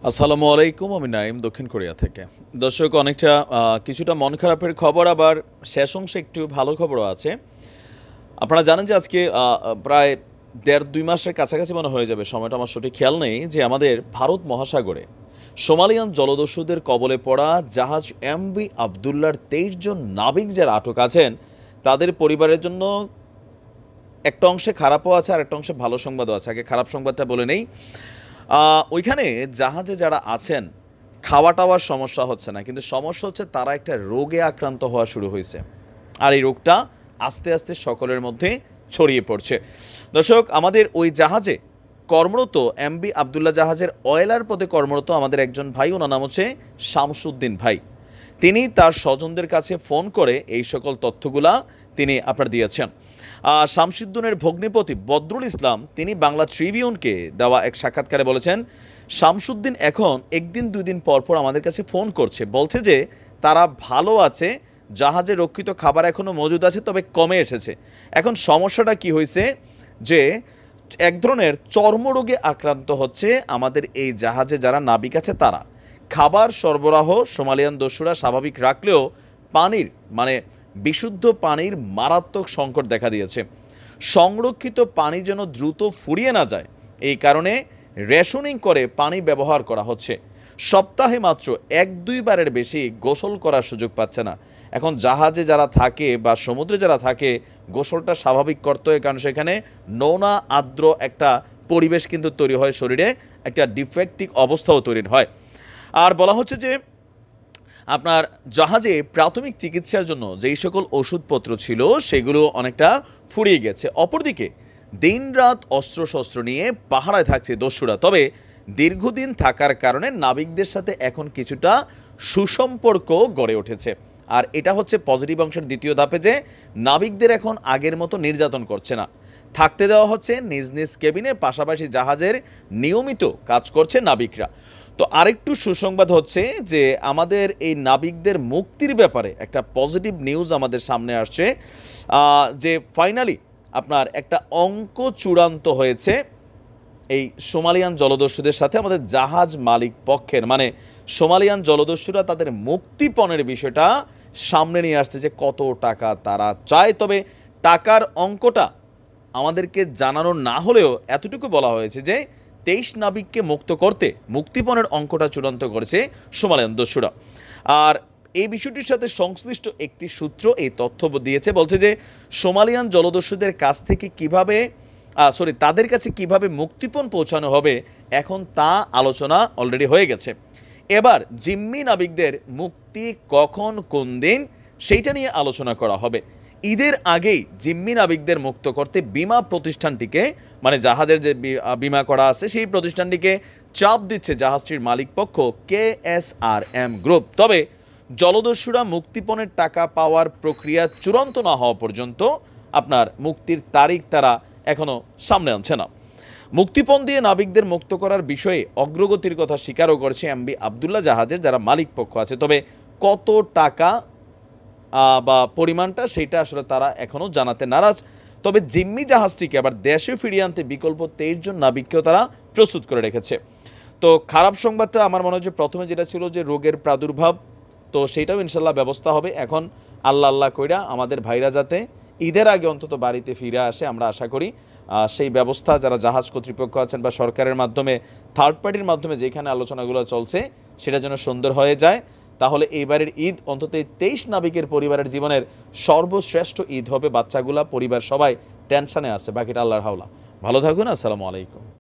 আসসালামু আলাইকুম, আমি নাইম দক্ষিণ কোরিয়া থেকে। দর্শক, অনেকটা কিছুটা মন খারাপের খবর, আবার শেষ অংশে একটু ভালো খবরও আছে। আপনারা জানেন যে আজকে প্রায় ১.৫-২ মাসের কাছাকাছি মনে হয়ে যাবে, সময়টা আমার সঠিক খেয়াল নেই, যে আমাদের ভারত মহাসাগরে সোমালিয়ান জলদস্যুদের কবলে পড়া জাহাজ এমভি আবদুল্লার ২৩ জন নাবিক যারা আটক আছেন, তাদের পরিবারের জন্য একটা অংশে খারাপও আছে আর একটা অংশে ভালো সংবাদও আছে। আগে খারাপ সংবাদটা বলে নেই। ওইখানে জাহাজে যারা আছেন, খাওয়া টাওয়ার সমস্যা হচ্ছে না, কিন্তু সমস্যা হচ্ছে তারা একটা রোগে আক্রান্ত হওয়া শুরু হয়েছে, আর এই রোগটা আস্তে আস্তে সকলের মধ্যে ছড়িয়ে পড়ছে। দর্শক, আমাদের ওই জাহাজে কর্মরত এমভি আবদুল্লাহ জাহাজের অয়েলার পদে কর্মরত আমাদের একজন ভাই, ওনার নাম হচ্ছে শামসুদ্দিন ভাই। তিনি তার স্বজনদের কাছে ফোন করে এই সকল তথ্যগুলা তিনি আপনার দিয়েছেন। শামসুদ্দিনের ভগ্নিপতি বদরুল ইসলাম তিনি বাংলা ট্রিবিউনকে দেওয়া এক সাক্ষাৎকারে বলেছেন, শামসুদ্দিন এখন একদিন দুই দিন পর পর আমাদের কাছে ফোন করছে, বলছে যে তারা ভালো আছে, জাহাজে রক্ষিত খাবার এখনও মজুদ আছে, তবে কমে এসেছে। এখন সমস্যাটা কি হয়েছে, যে এক ধরনের চর্মরোগে আক্রান্ত হচ্ছে আমাদের এই জাহাজে যারা নাবিক আছে তারা। খাবার সরবরাহ সোমালিয়ান দস্যুরা স্বাভাবিক রাখলেও পানির বিশুদ্ধ পানির মারাত্মক সংকট দেখা দিয়েছে। সংরক্ষিত পানি যেন দ্রুত ফুরিয়ে না যায়, এই কারণে রেশনিং করে পানি ব্যবহার করা হচ্ছে। সপ্তাহে মাত্র ১-২ বারের বেশি গোসল করার সুযোগ পাচ্ছে না। এখন জাহাজে যারা থাকে বা সমুদ্রে যারা থাকে, গোসলটা স্বাভাবিক করতে হয়, কারণ সেখানে নোনা আর্দ্র একটা পরিবেশ কিন্তু তৈরি হয়, শরীরে একটা ডিফেক্টিভ অবস্থাও তৈরি হয়। আর বলা হচ্ছে যে আপনার জাহাজে প্রাথমিক চিকিৎসার জন্য যেই সকল ওষুধপত্র ছিল সেগুলো অনেকটা ফুরিয়ে গেছে। অপরদিকে দিনরাত অস্ত্রশস্ত্র নিয়ে পাহারায় থাকছে দস্যুরা, তবে দীর্ঘদিন থাকার কারণে নাবিকদের সাথে এখন কিছুটা সুসম্পর্ক গড়ে উঠেছে। আর এটা হচ্ছে পজিটিভ অংশের দ্বিতীয় ধাপে, যে নাবিকদের এখন আগের মতো নির্যাতন করছে না, থাকতে দেওয়া হচ্ছে নিজ নিজ কেবিনে, পাশাপাশি জাহাজের নিয়মিত কাজ করছে নাবিকরা। তো আরেকটু সুসংবাদ হচ্ছে যে আমাদের এই নাবিকদের মুক্তির ব্যাপারে একটা পজিটিভ নিউজ আমাদের সামনে আসছে, যে ফাইনালি আপনার একটা অঙ্ক চূড়ান্ত হয়েছে এই সোমালিয়ান জলদস্যুদের সাথে আমাদের জাহাজ মালিক পক্ষের। সোমালিয়ান জলদস্যুরা তাদের মুক্তিপণের বিষয়টা সামনে নিয়ে আসছে, যে কত টাকা তারা চায়। তবে টাকার অঙ্কটা আমাদেরকে জানানো না হলেও এতটুকু বলা হয়েছে যে ২৩ নাবিককে মুক্ত করতে মুক্তিপণের অঙ্কটা চূড়ান্ত করেছে সোমালিয়ান দস্যুরা। আর এই বিষয়টির সাথে সংশ্লিষ্ট একটি সূত্র এই তথ্য দিয়েছে, বলছে যে সোমালিয়ান জলদস্যুদের কাছ থেকে তাদের কাছে কিভাবে মুক্তিপণ পৌঁছানো হবে, এখন তা আলোচনা অলরেডি হয়ে গেছে। এবার জিম্মি নাবিকদের মুক্তি কখন কোন দিন সেইটা নিয়ে আলোচনা করা হবে। ঈদের আগেই জিম্মি নাবিকদের মুক্ত করতে বিমা প্রতিষ্ঠানটিকে, জাহাজের যে বিমা করা আছে সেই প্রতিষ্ঠানটিকে চাপ দিচ্ছে জাহাজটির মালিকপক্ষ KSRM গ্রুপ। তবে জলদস্যুরা মুক্তিপণের টাকা পাওয়ার প্রক্রিয়া চূড়ান্ত না হওয়া পর্যন্ত আপনার মুক্তির তারিখ তারা এখনও সামনে আনছে না। মুক্তিপণ দিয়ে নাবিকদের মুক্ত করার বিষয়ে অগ্রগতির কথা স্বীকারও করেছে এমভি আবদুল্লাহ জাহাজের যারা মালিকপক্ষ আছে, তবে কত টাকা বা পরিমাণটা সেইটা আসলে তারা এখনও জানাতে নারাজ। তবে জিম্মি জাহাজটিকে আবার দেশে ফিরিয়ে আনতে বিকল্প ২৩ জন নাবিককেও তারা প্রস্তুত করে রেখেছে। তো খারাপ সংবাদটা আমার মনে হয় যে প্রথমে যেটা ছিল যে রোগের প্রাদুর্ভাব, তো সেইটাও ইনশাল্লাহ ব্যবস্থা হবে। এখন আল্লাহ কইরা আমাদের ভাইরা যাতে ঈদের আগে অন্তত বাড়িতে ফিরে আসে, আমরা আশা করি সেই ব্যবস্থা যারা জাহাজ কর্তৃপক্ষ আছেন বা সরকারের মাধ্যমে, থার্ড পার্টির মাধ্যমে যেখানে আলোচনাগুলো চলছে সেটা যেন সুন্দর হয়ে যায়। তাহলে এইবারের ঈদ অন্তত ২৩ নাবিকের পরিবারের জীবনের সর্বশ্রেষ্ঠ ঈদ হবে। বাচ্চাগুলা, পরিবার সবাই টেনশনে আছে, বাকিটা আল্লাহর হাওলা। ভালো থাকুন, আসসালামু আলাইকুম।